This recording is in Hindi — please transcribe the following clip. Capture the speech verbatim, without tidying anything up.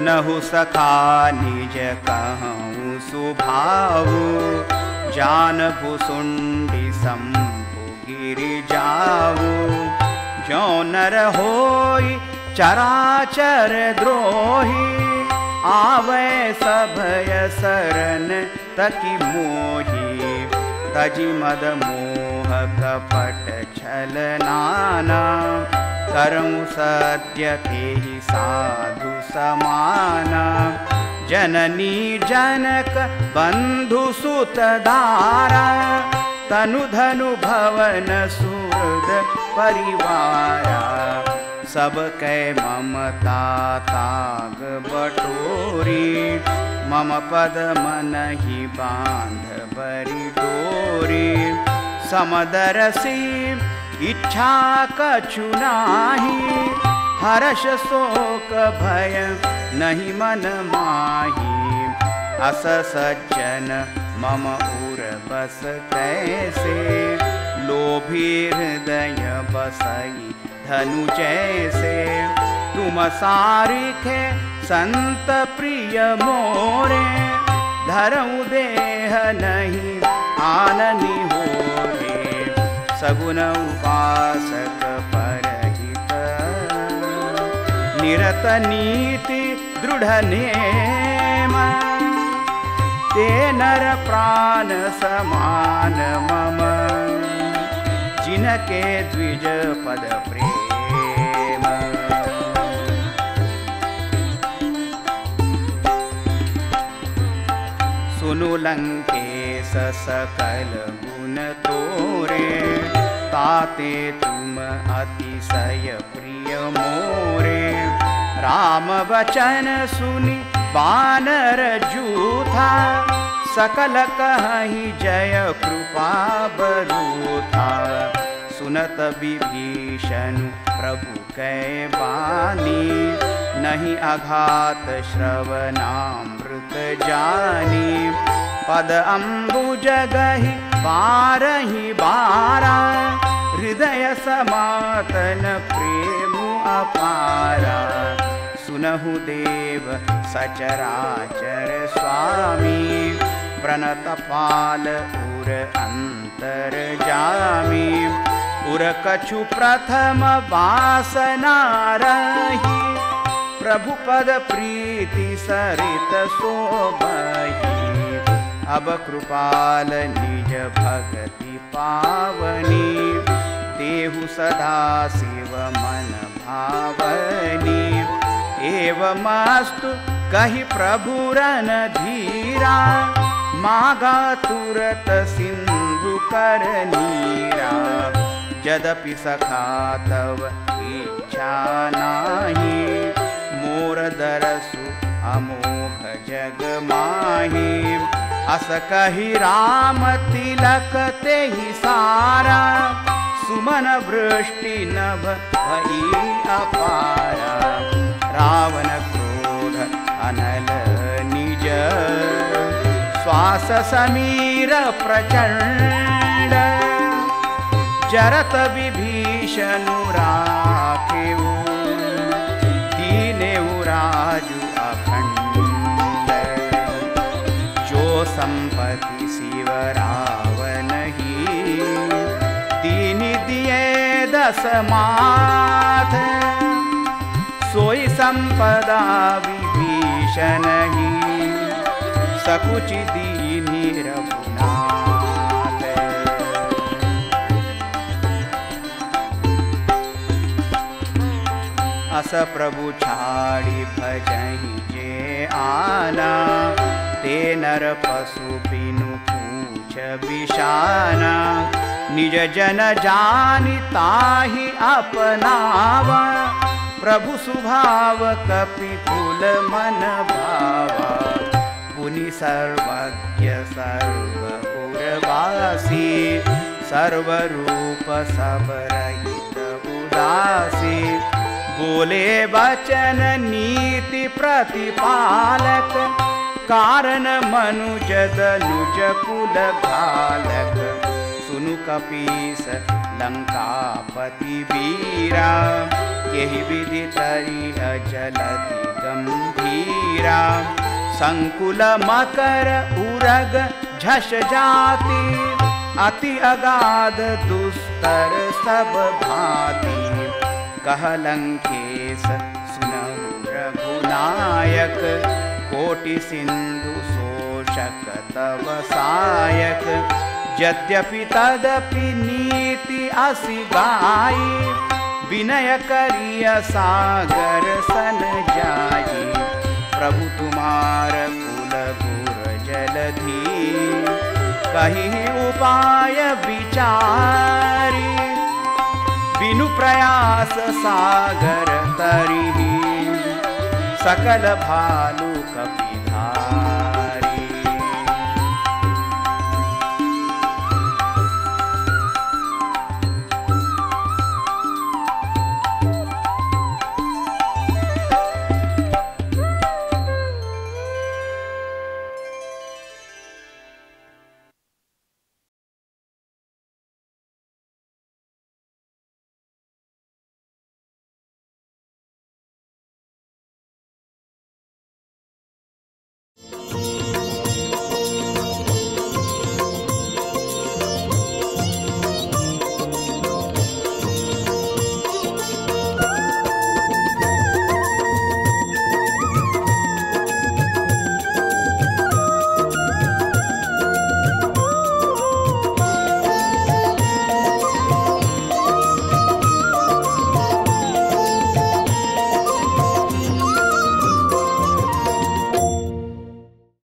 सुनहु सखा निज कहूँ सुभाऊ, जान भुसुंडी संभु गिरि जाऊ। जो नर होई चराचर द्रोही, आवे सभय शरण तकी मोही। तजि मद मोह कपट छल नाना, करऊँ सत्य तेहि साधु समाना। जननी जनक बंधु सुत दारा, तनु धनु भवन सुहृद परिवारा। सब कै ममता ताग बटोरी, मम पद मन ही बांध बरी डोरी। समदरसी इच्छा कछु नाही, हर्ष शोक भय नहीं मन माही। अस सज्जन मम उर बस कैसे, लोभी हृदय बसई धनु जैसे। तुम सारिखे संत प्रिय मोरे, धरऊँ देह नहीं आननी होरे। सगुन उपासक परहित, निरत नीति दृढ़ नेम। ते नर प्राण समान मम, जिनके द्विज पद प्रेम। सुनु लंकेश सकल गुण तोरे, ताते तुम अतिशय प्रिय मोरे। राम वचन सुनि बानर जूथा, सकल कहि जय कृपा बरूथा। सुनत विभीषण प्रभु कै बानी, नहीं अघात श्रवणामृत जानी। पद अम्बुज गहि बारहि बारा, हृदय समातन प्रेम अपारा। सुनहु देव सचराचर स्वामी, प्रणत पाल उर अंतर जामी। उर कछु प्रथम वासना रही, प्रभु पद प्रीति सरित शोभहि। अब कृपाल निज भगति पावनी, देहु सदा शिव मन भावनी। एवमस्तु कहि प्रभु रणधीरा, मागा तुरत सिंधु कर नीरा। यद्यपि सखा तव इच्छा नाही, मोर दरसु अमोघ जग माही। अस कहि राम तिलक तेहि सारा, सुमन वृष्टि नभ भई अपारा। रावण क्रोध अनल निज, श्वास समीर प्रचंड। जरत विभीषण राखेऊ, दीनेऊ राजु अखंड। जो संपत्ति शिव रावण ही, दीनि दिए दस माथ। सोई संपदा विभीषण ही, सकुचि दीनि रघुनाथ। अस प्रभु छाड़ी भजहि जे आना, ते नर पशु बिनु पूछ बिशाना। निज जन जानि ताहि अपनावा, प्रभु सुभाव कपिकुल मन भावा। पुनि सर्वज्ञ सर्व उर्वासी, सर्वरूप सब रहित उदासी। बोले वचन नीति प्रतिपालक, कारण मनुज दनुज कुल घालक। सुनु कपीस लंकापति वीरा, यही विधि तरी अजलधि गंभीरा। संकुल मकर उरग झष जाति, अति अगाध दुस्तर सब भांति। कह लंकेश सुनहु रघुनायक, कोटि सिंधु शोषक तव सायक। यद्यपि तदपि नीति असि गाई, विनय करिय सागर सन जाई। प्रभु तुम्हार कुल गुर जलधि, कही उपाय विचारी। बिनु प्रयास सागर तरिहि, सकल भालु